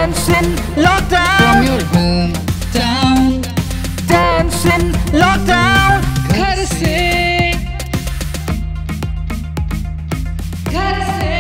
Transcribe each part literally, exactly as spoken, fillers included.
Dance in lockdown from your hometown. Dance in lockdown. घर से घर से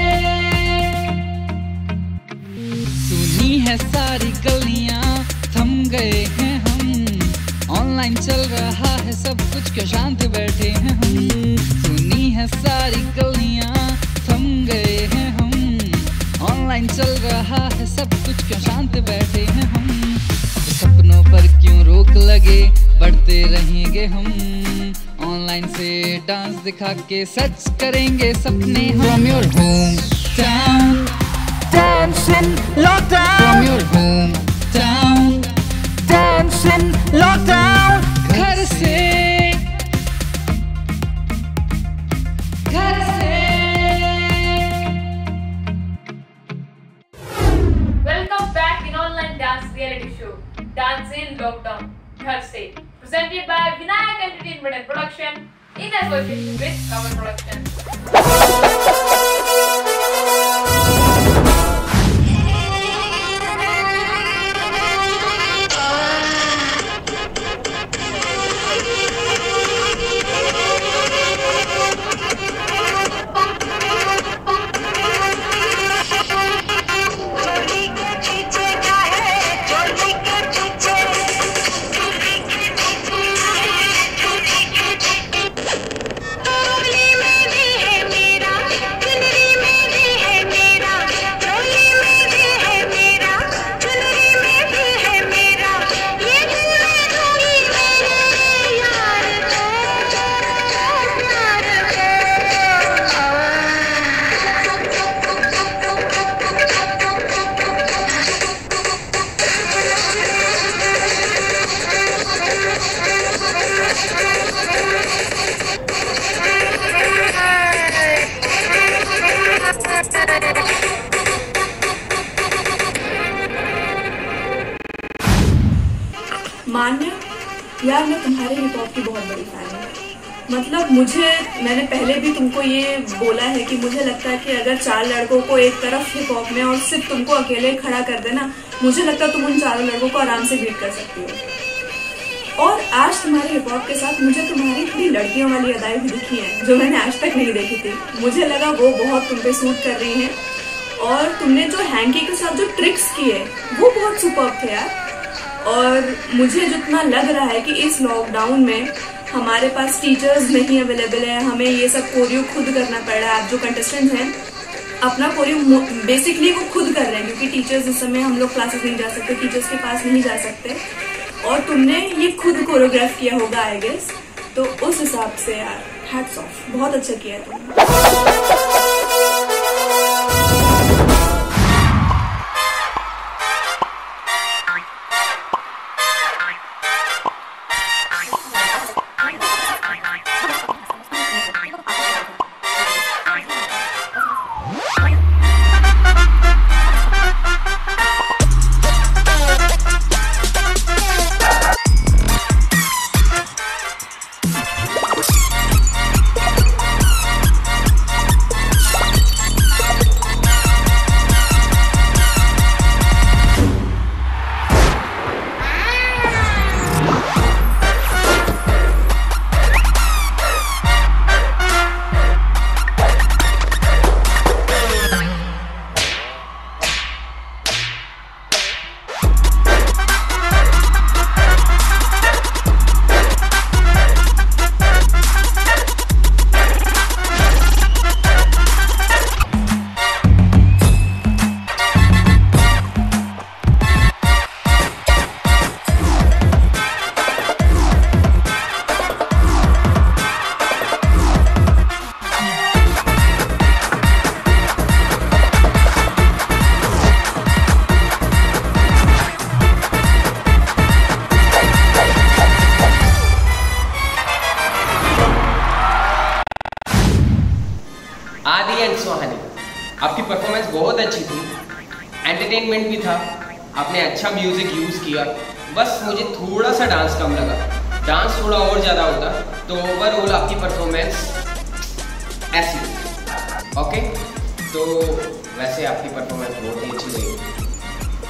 सुनी है सारी गलियां, थम गए हैं हम। ऑनलाइन चल रहा है सब कुछ, क्यों शांत बैठे हैं हम। सुनी है सारी गलियां, थम गए हैं हम। ऑनलाइन चल रहा है सब कुछ, क्यों शांत बैठे हैं हम। सपनों पर क्यों रोक लगे, बढ़ते रहेंगे हम। ऑनलाइन से डांस दिखा के सच करेंगे सपने हम। From your hometown, dance in lockdown. From your hometown, dance in lockdown. घर से घर से Welcome back in online dance reality show, Dance in Lockdown, घर से, presented by Vinayak Entertainment and Production in association with Cover Production. मान्य यार, मैं तुम्हारे हिप हॉप की बहुत बड़ी फैन हूँ। मतलब मुझे, मैंने पहले भी तुमको ये बोला है कि मुझे लगता है कि अगर चार लड़कों को एक तरफ हिप हॉप में और सिर्फ तुमको अकेले खड़ा कर देना, मुझे लगता है तुम उन चारों लड़कों को आराम से बीट कर सकती हो। और आज तुम्हारे हिप हॉप के साथ मुझे तुम्हारी थोड़ी लड़कियों वाली अदाएं भी दिखी हैं, जो मैंने आज तक नहीं देखी थी। मुझे लगा वो बहुत तुम पे सूट कर रही हैं। और तुमने जो हैंकी के साथ जो ट्रिक्स किए वो बहुत सुपर्ब थे यार। और मुझे जितना लग रहा है कि इस लॉकडाउन में हमारे पास टीचर्स नहीं अवेलेबल है, हमें ये सब कोरियो खुद करना पड़ रहा है। आप जो कंटेस्टेंट हैं अपना कोरियो बेसिकली वो खुद कर रहे हैं, क्योंकि टीचर्स इस समय, हम लोग क्लासेस नहीं जा सकते, टीचर्स के पास नहीं जा सकते। और तुमने ये खुद कोरियोग्राफ किया होगा आई गेस, तो उस हिसाब से यार हैट्स ऑफ, बहुत अच्छा किया तुमने। आदि एंड सुहानी, आपकी परफॉर्मेंस बहुत अच्छी थी, एंटरटेनमेंट भी था, आपने अच्छा म्यूजिक यूज किया। बस मुझे थोड़ा सा डांस कम लगा, डांस थोड़ा और ज़्यादा होता तो ओवरऑल आपकी परफॉर्मेंस ऐसी। ओके, तो वैसे आपकी परफॉर्मेंस बहुत ही अच्छी रही।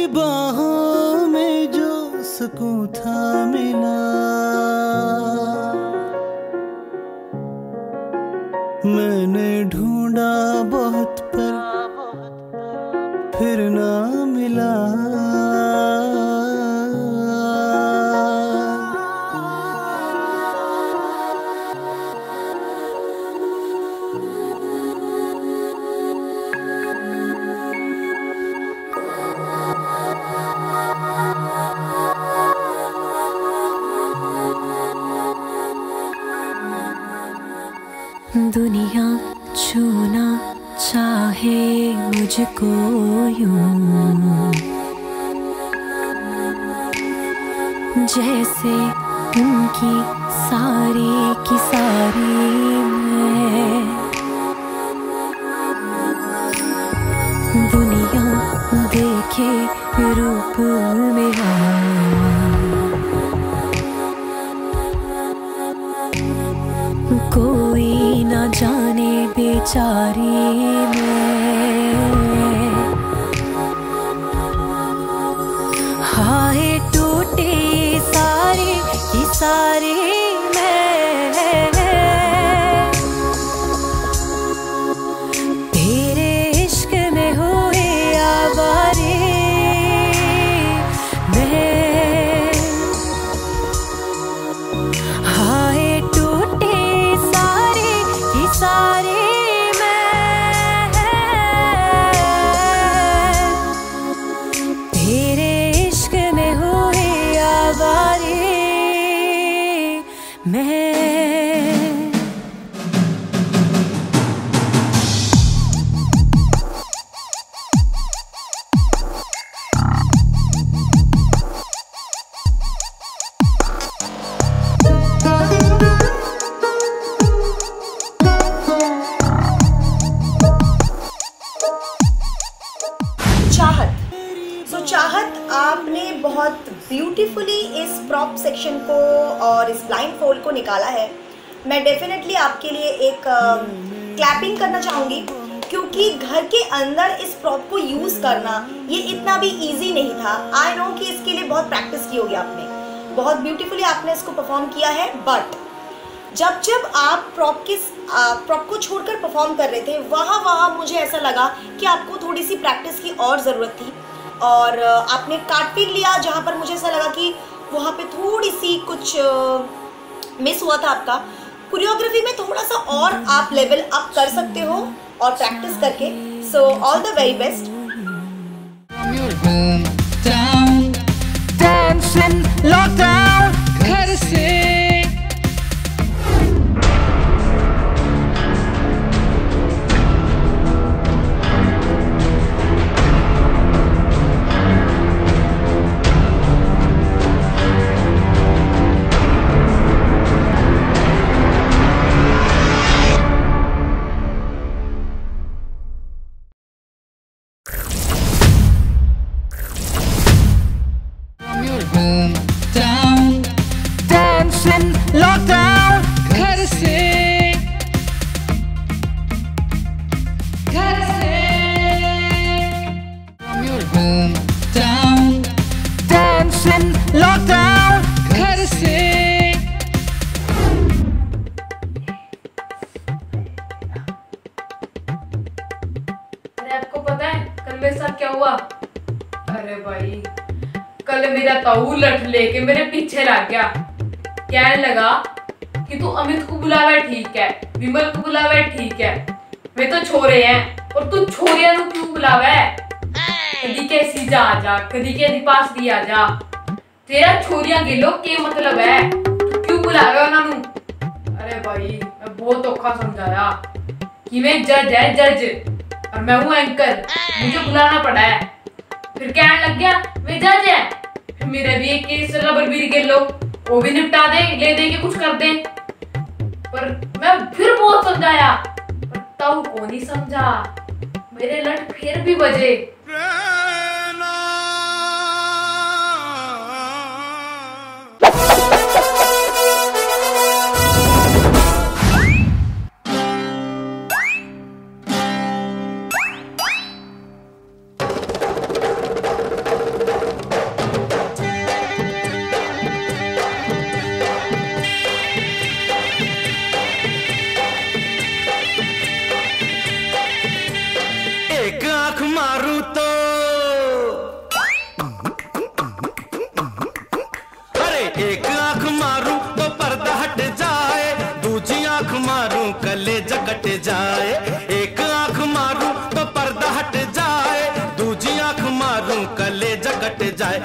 बाहों में जो सुकून था मिला, मैंने ढूंढा बहुत पर फिर ना मिला। दुनिया छूना चाहे मुझको यूं, जैसे उनकी सारी की सारी मैं। दुनिया देखे रूप मेरा, कोई ना जाने बेचारी मैं। हाय टूटे सारे की सारी मैं, तेरे इश्क में हुए आवारे मैं। हाय टूटे सारे की सारी मैं, तेरे इश्क में हुए आवारे मैं। चाहत। सो चाहत, आपने बहुत ब्यूटीफुली इस प्रॉप सेक्शन को और इस ब्लाइंड फोल्ड को निकाला है। मैं डेफिनेटली आपके लिए एक क्लैपिंग करना चाहूँगी, क्योंकि घर के अंदर इस प्रॉप को यूज़ करना ये इतना भी इजी नहीं था। आई नो कि इसके लिए बहुत प्रैक्टिस की होगी आपने, बहुत ब्यूटीफुली आपने इसको परफॉर्म किया है। बट जब जब आप प्रॉप के प्रॉप को छोड़कर परफॉर्म कर रहे थे, वहाँ वहाँ मुझे ऐसा लगा कि आपको थोड़ी सी प्रैक्टिस की और ज़रूरत थी। और आपने कार्टफील लिया जहाँ पर मुझे ऐसा लगा कि वहाँ पे थोड़ी सी कुछ मिस हुआ था आपका। कोरियोग्राफी में थोड़ा सा और आप लेवल अप कर सकते हो और प्रैक्टिस करके। So all the very best. घर से लॉकडाउन, घर से घर से from your hometown, dance in lockdown, घर से। अरे आपको पता है कल मेरे साथ क्या हुआ? अरे भाई, कल मेरा ताऊ लठ लेके मेरे पीछे लग गया। कहने लगा कि तू अमित को बुलावे ठीक है, विमल को बुलावे ठीक है, वे तो छोरे हैं और तू छोरिया नु क्यों बुलावे? कदी के सीधा आ जा, कदी के पास भी आ जा। तेरा छोरिया गेलो के मतलब है, तू क्यों बुलावे उन्होंने? अरे भाई, मैं बहुत औखा समझाया कि मैं जज है जज और मैं हूँ एंकर, मुझे बुलाना पड़ा है। फिर कहने लग गया मैं जज है, फिर मेरा भी एक केस रबर भी गिर लो, वो भी निपटा दे, ले दे के कुछ कर दे। पर मैं फिर बहुत समझाया, पर ताऊ को नहीं समझा, मेरे लट फिर भी बजे।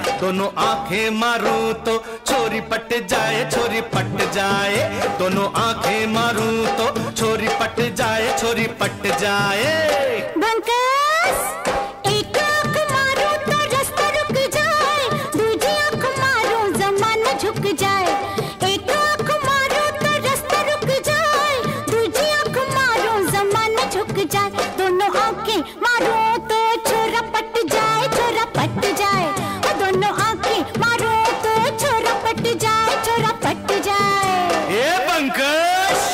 दोनों आंखें मारूं तो छोरी पट जाए, छोरी पट जाए। दोनों आंखें मारूं तो छोरी पट जाए, छोरी पट जाए। बंकस एक आंख मारूं तो रास्ता रुक जाए, दूजी आंख मारूं जमाना झुक जाए। एक आंख मारूं तो रास्ता रुक जाए, दूजी आंख मारूं जमाना झुक जाए। दोनों आंखें मारूं तो छोरा पट जाए, छोरा पट जाए। और दोनों आंखें मारूं तो छोरा पट जाए, छोरा पट जाए। ए पंकज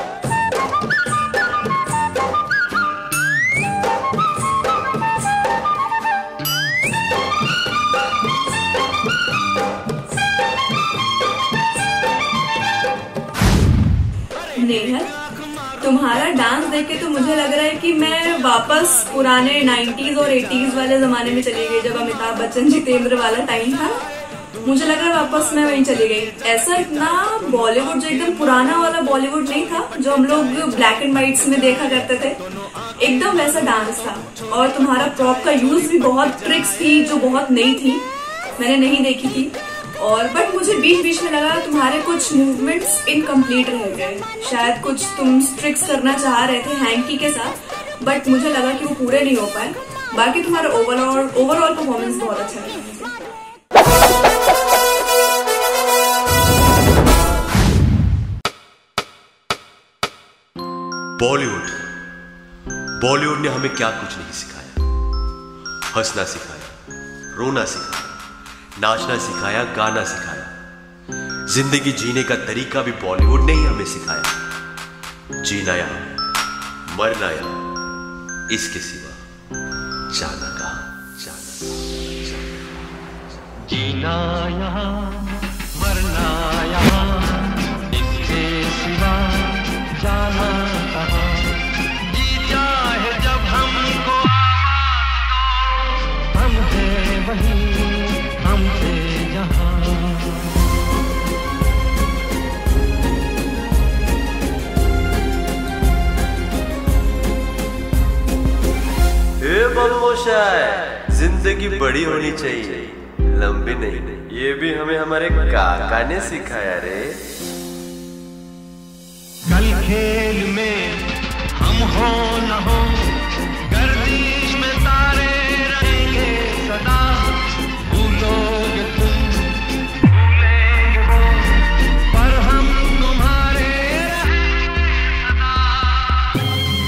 नेहा, तुम्हारा डांस देख के तो मुझे लग रहा है कि मैं वापस पुराने नाइन्टीज और एटीज वाले जमाने में चली गई, जब अमिताभ बच्चन जितेंद्र वाला टाइम था। मुझे लग रहा है वापस मैं वहीं चली गई। ऐसा इतना बॉलीवुड जो एकदम पुराना वाला बॉलीवुड नहीं था जो हम लोग ब्लैक एंड व्हाइट्स में देखा करते थे, एकदम वैसा डांस था। और तुम्हारा प्रॉप का यूज भी बहुत ट्रिक्स थी जो बहुत नई थी, मैंने नहीं देखी थी। और बट मुझे बीच बीच में लगा तुम्हारे कुछ मूवमेंट्स इनकम्प्लीट रह गए। शायद कुछ तुम ट्रिक्स करना चाह रहे थे हैंकी के साथ, बट मुझे लगा कि वो पूरे नहीं हो पाए। बाकी तुम्हारा ओवरऑल ओवरऑल परफॉर्मेंस बहुत अच्छा लगा। बॉलीवुड बॉलीवुड ने हमें क्या कुछ नहीं सिखाया। हंसना सिखाया, रोना सिखाया, नाचना सिखाया, गाना सिखाया। जिंदगी जीने का तरीका भी बॉलीवुड ने ही हमें सिखाया। जीना यहाँ, मरना यहाँ, इसके सिवा जाना कहाँ, जाना, जाना। जीना यहाँ, मरना यहाँ, इसके सिवा जाना कहाँ। जी चाहे जब हमको हम है वही हमसे जहाँ। ए बमोशाय, जिंदगी बड़ी होनी चाहिए, लंबी नहीं। ये भी हमें हमारे काका ने सिखाया रे। कल खेल में हम हो न हो, गर्दिश में तारे रहेंगे सदा। भूलोगे तुम, भूलेंगे वो, पर हम तुम्हारे रहेंगे सदा।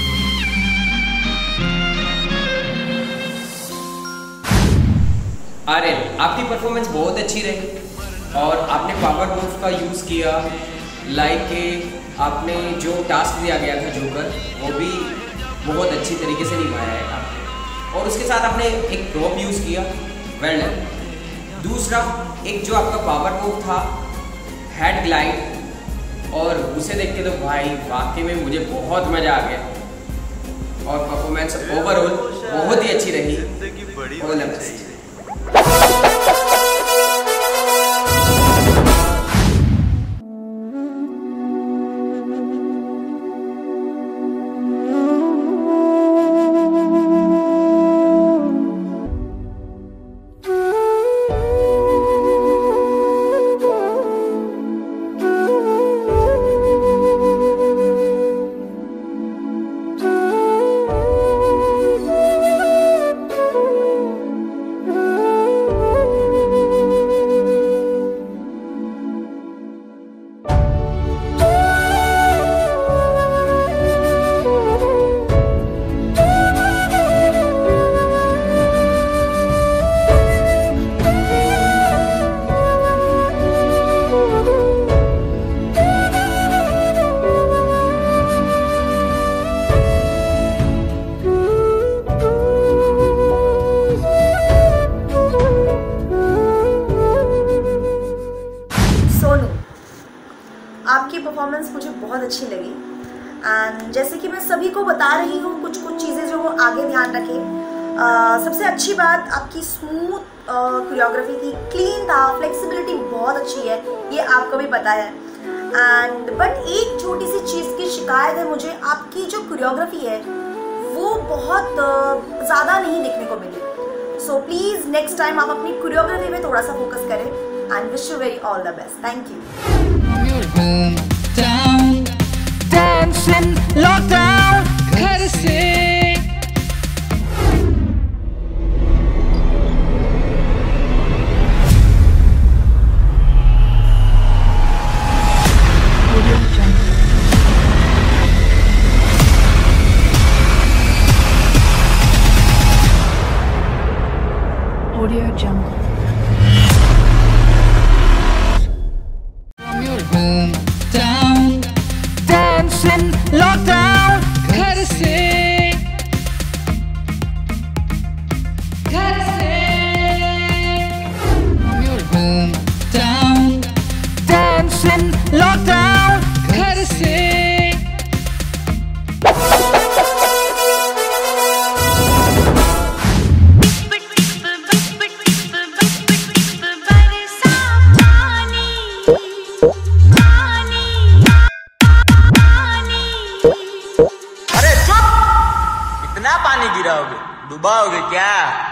आर्यन, आपकी परफॉर्मेंस बहुत अच्छी रही और आपने पावर मूव का यूज़ किया। लाइक आपने जो टास्क दिया गया था जोकर, वो भी बहुत अच्छी तरीके से निभाया है आपने। और उसके साथ आपने एक ड्रॉप यूज़ किया, वेल डन। दूसरा, एक जो आपका पावर मूव था हेड ग्लाइड, और उसे देख के तो भाई वाकई में मुझे बहुत मज़ा आ गया। और परफॉर्मेंस ओवरऑल बहुत ही अच्छी रही। All the best. आपकी परफॉर्मेंस मुझे बहुत अच्छी लगी। एंड जैसे कि मैं सभी को बता रही हूँ कुछ कुछ चीज़ें जो वो आगे ध्यान रखें। uh, सबसे अच्छी बात आपकी स्मूथ कोरियोग्राफी थी, क्लीन था, फ्लेक्सिबिलिटी बहुत अच्छी है, ये आपको भी पता है। एंड बट एक छोटी सी चीज़ की शिकायत है मुझे, आपकी जो कोरियोग्राफी है वो बहुत ज़्यादा नहीं देखने को मिली। सो प्लीज नेक्स्ट टाइम आप अपनी कोरियोग्राफी में थोड़ा सा फोकस करें and wish you very all the best. Thank you. Dancing lockdown घर से Audio Jungle. From your hometown, dancing lockdown घर से घर से From your hometown, dancing lockdown घर से पानी गिराओगे, डुबाओगे क्या?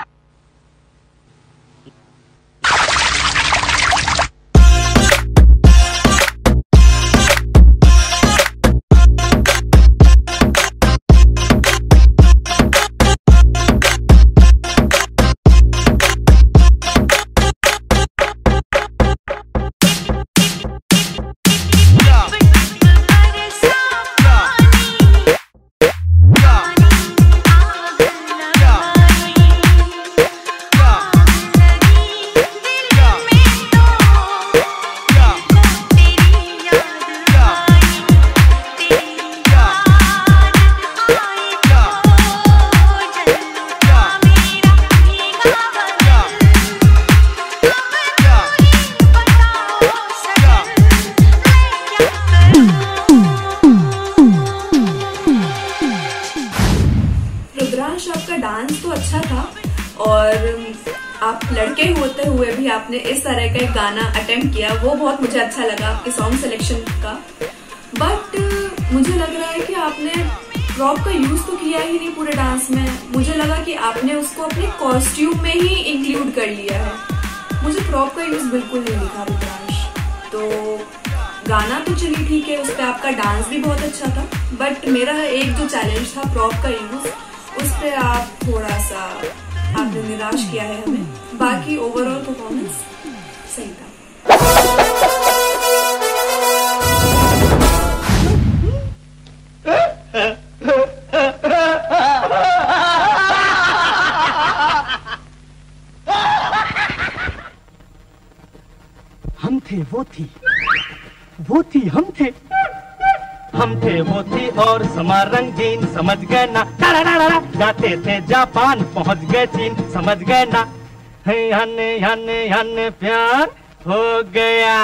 रुद्रांश, आपका डांस तो अच्छा था और आप लड़के होते हुए भी आपने इस तरह का एक गाना अटेम्प्ट किया, वो बहुत मुझे अच्छा लगा आपके सॉन्ग सिलेक्शन का। बट मुझे लग रहा है कि आपने प्रॉप का यूज तो किया ही नहीं पूरे डांस में। मुझे लगा कि आपने उसको अपने कॉस्ट्यूम में ही इंक्लूड कर लिया है। मुझे प्रॉप का यूज बिल्कुल नहीं दिखा रुद्रांश। तो गाना तो चलिए ठीक है, उस पर आपका डांस भी बहुत अच्छा था, बट मेरा एक जो चैलेंज था प्रॉप का यूज, उस पर आप थोड़ा सा आपने निराश किया है हमें। बाकी ओवरऑल परफॉर्मेंस सही था। हम थे वो थी, वो थी हम थे, हम थे वो थी और समा रंगीन, समझ गए ना? जाते थे जापान, पहुंच गए चीन, समझ गए ना? हने हने हने प्यार हो गया।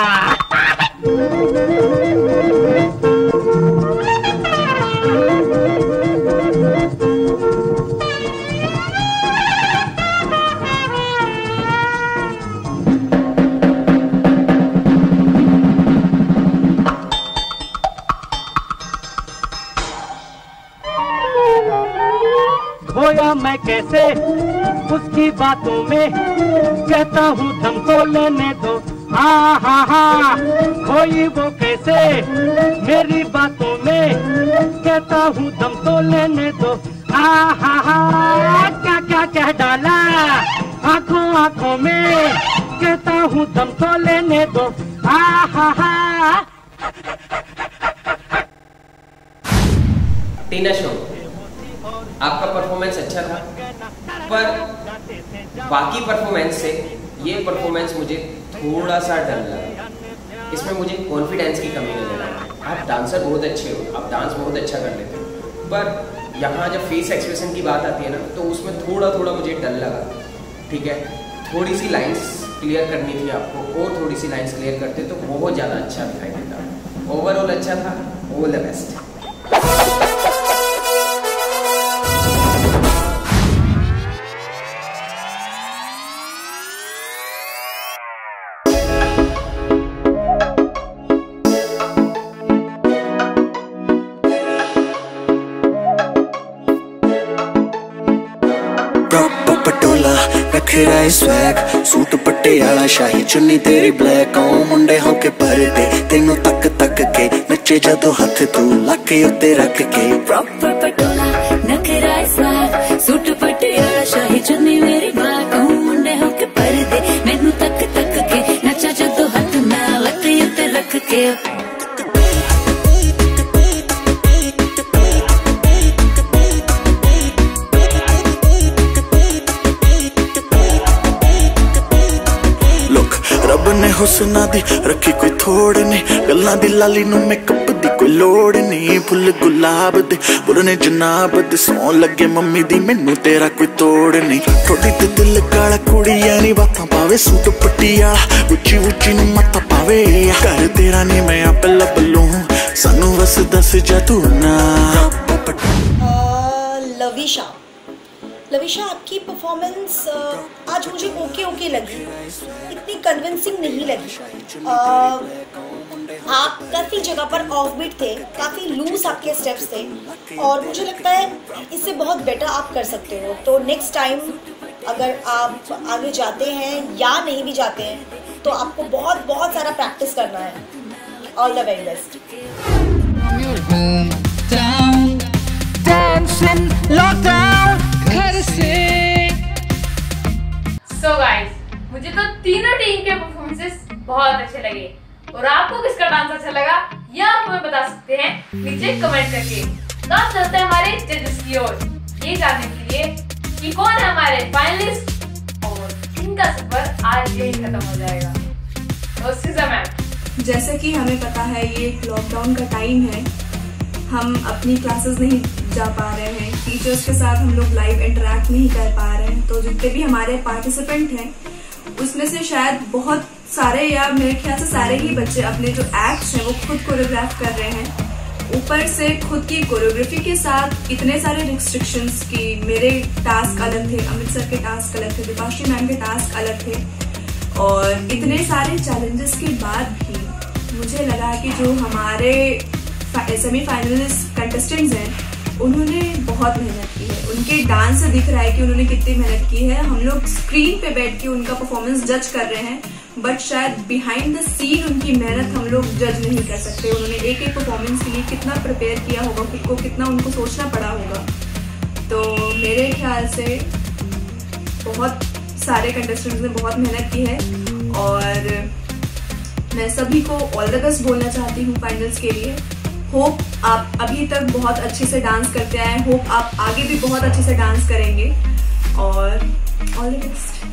खोया मैं कैसे उसकी बातों में, कहता हूँ दम तो लेने दो। हा हा हा, खोई वो कैसे मेरी बातों में, कहता हूँ दम तो लेने दो। हा हा हा, क्या क्या कह डाला आंखों आंखों में, कहता हूँ दम तो लेने दो। हा हा हा। टीना शो, आपका परफॉर्मेंस अच्छा था, पर बाकी परफॉर्मेंस से ये परफॉर्मेंस मुझे थोड़ा सा डर लगा। इसमें मुझे कॉन्फिडेंस की कमी नजर आई। आप डांसर बहुत अच्छे हो, आप डांस बहुत अच्छा कर लेते हो, पर यहाँ जब फेस एक्सप्रेशन की बात आती है ना, तो उसमें थोड़ा थोड़ा मुझे डर लगा। ठीक है, थोड़ी सी लाइंस क्लियर करनी थी आपको, और थोड़ी सी लाइंस क्लियर करते तो बहुत ज़्यादा अच्छा दिखाई देता। ओवरऑल अच्छा था। All the best. नखरा स्वैग सूट पट्टे वाला शाही चुन्नी तेरी ब्लैक आओ मुंडे होके परदे तेनू तक तक के नचे जदों हथ तू लके उत्ते रख के प्रॉपर पटोला नखरा स्वैग सूट पट्टे वाला शाही चुन्नी मेरी ब्लैक आओ मुंडे होके परदे मैनू तक तक के नचा जदों हथ मैं लके उत्ते रख के ने हुस्ना दी रखी कोई थोड़ नहीं गल्लां दी लाली नू मेकअप दी कोई लोड़ नहीं फुल गुलाब दे बुरने जनाब दे सौं लगे मम्मी दी मैनू तेरा कोई तोड़ नहीं थोड़ी ते दिल काला कुड़ी यानी बातां पावे सूट पट्टी वाला उच्ची उच्ची नू मत्था पावे घर तेरा नहीं मैं आप लब लूं सानू बस दस जा तू ना। लविशा लविशा आपकी परफॉर्मेंस आज मुझे ओके ओके लगी, इतनी कन्विंसिंग नहीं लगी। आ, आप काफ़ी जगह पर ऑफ बीट थे, काफ़ी लूज आपके स्टेप्स थे और मुझे लगता है इससे बहुत बेटर आप कर सकते हो। तो नेक्स्ट टाइम अगर आप आगे जाते हैं या नहीं भी जाते हैं तो आपको बहुत बहुत सारा प्रैक्टिस करना है। All the very best. So guys, मुझे तो तीनों टीम के परफॉर्मेंसेस बहुत अच्छे लगे और आपको किसका डांस अच्छा लगा यह आप हमें बता सकते हैं नीचे कमेंट करके। तो आप चलते हैं हमारे जजेस की ओर ये जानने के लिए कि कौन है हमारे फाइनलिस्ट और इनका सफर आज यही खत्म हो जाएगा। तो सीज़ा मैम, जैसे कि हमें पता है ये लॉकडाउन का टाइम है, हम अपनी क्लासेस नहीं जा पा रहे हैं, टीचर्स के साथ हम लोग लाइव इंटरेक्ट नहीं कर पा रहे हैं। तो जितने भी हमारे पार्टिसिपेंट हैं उसमें से शायद बहुत सारे या मेरे ख्याल से सारे ही बच्चे अपने जो एक्ट्स हैं वो खुद कोरियोग्राफ कर रहे हैं। ऊपर से खुद की कोरियोग्राफी के साथ इतने सारे रिस्ट्रिक्शंस की मेरे टास्क अलग थे, अमित सर के टास्क अलग थे, दीपाश्री मैम के टास्क अलग थे और इतने सारे चैलेंजेस के बाद भी मुझे लगा कि जो हमारे सेमीफाइनलिस्ट कंटेस्टेंट्स हैं उन्होंने बहुत मेहनत की है। उनके डांस से दिख रहा है कि उन्होंने कितनी मेहनत की है। हम लोग स्क्रीन पे बैठ के उनका परफॉर्मेंस जज कर रहे हैं बट शायद बिहाइंड द सीन उनकी मेहनत हम लोग जज नहीं कर सकते। उन्होंने एक एक परफॉर्मेंस के लिए कितना प्रिपेयर किया होगा, खुद को कितना उनको सोचना पड़ा होगा। तो मेरे ख्याल से बहुत सारे कंटेस्टेंट्स ने बहुत मेहनत की है और मैं सभी को ऑल द बेस्ट बोलना चाहती हूँ फाइनल्स के लिए। होप आप अभी तक बहुत अच्छे से डांस करते आए, होप आप आगे भी बहुत अच्छे से डांस करेंगे और ऑल द बेस्ट।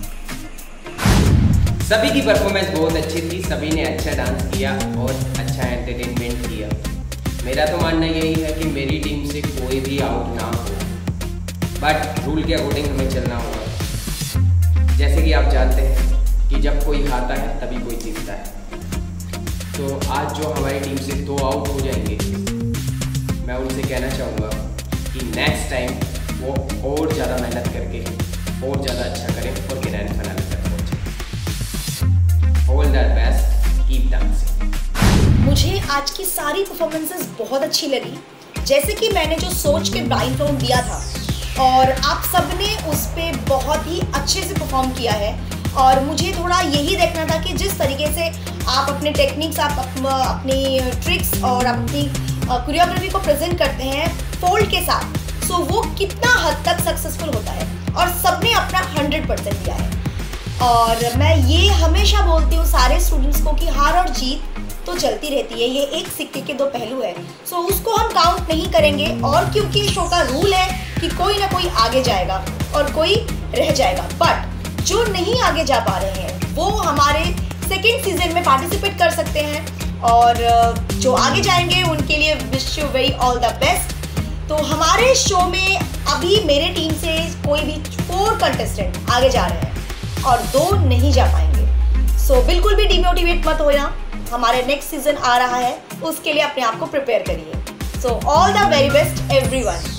सभी की परफॉर्मेंस बहुत अच्छी थी, सभी ने अच्छा डांस किया और अच्छा एंटरटेनमेंट किया। मेरा तो मानना यही है कि मेरी टीम से कोई भी आउट ना हो, बट रूल के अकॉर्डिंग हमें चलना होगा। जैसे कि आप जानते हैं कि जब कोई हारता है तभी कोई जीतता है। तो आज जो हमारी टीम से दो आउट हो जाएंगे, मैं उनसे कहना चाहूँगा कि नेक्स्ट टाइम वो और ज़्यादा मेहनत करके और ज़्यादा अच्छा करें और ग्रैंड फाइनल तक पहुँचे। All the best, keep dancing. मुझे आज की सारी परफॉर्मेंसेस बहुत अच्छी लगी। जैसे कि मैंने जो सोच के ब्लाइंड राउंड दिया था और आप सब ने उस पर बहुत ही अच्छे से परफॉर्म किया है और मुझे थोड़ा यही देखना था कि जिस तरीके से आप अपने टेक्निक्स, आप अपनी ट्रिक्स और अपनी कोरियोग्राफी को प्रेजेंट करते हैं फोल्ड के साथ, सो वो कितना हद तक सक्सेसफुल होता है और सबने अपना हंड्रेड परसेंट दिया है। और मैं ये हमेशा बोलती हूँ सारे स्टूडेंट्स को कि हार और जीत तो चलती रहती है, ये एक सिक्के के दो पहलू है। सो उसको हम काउंट नहीं करेंगे और क्योंकि शो का रूल है कि कोई ना कोई आगे जाएगा और कोई रह जाएगा, बट जो नहीं आगे जा पा रहे हैं वो हमारे सेकेंड सीजन में पार्टिसिपेट कर सकते हैं और जो आगे जाएंगे उनके लिए wish you very all the best. तो हमारे शो में अभी मेरे टीम से कोई भी फोर कंटेस्टेंट आगे जा रहे हैं और दो नहीं जा पाएंगे। सो so, बिल्कुल भी डिमोटिवेट मत होना, हमारे नेक्स्ट सीजन आ रहा है, उसके लिए अपने आप को प्रिपेयर करिए। So all the very best everyone.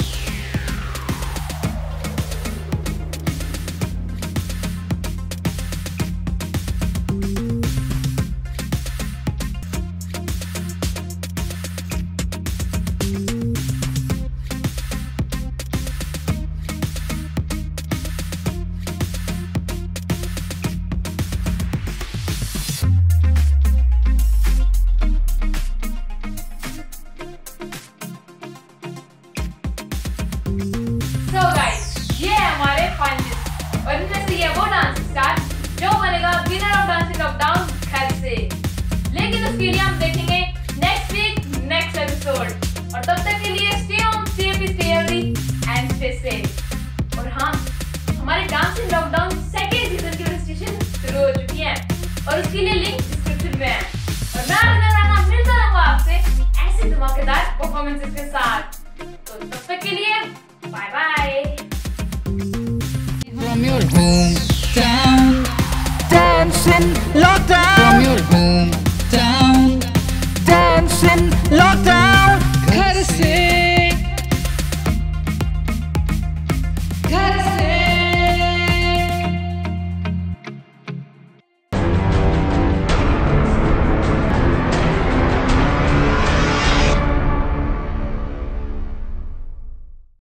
Performances के साथ। तो तब तक के लिए bye bye. From your hometown, dancing lockdown. From your home.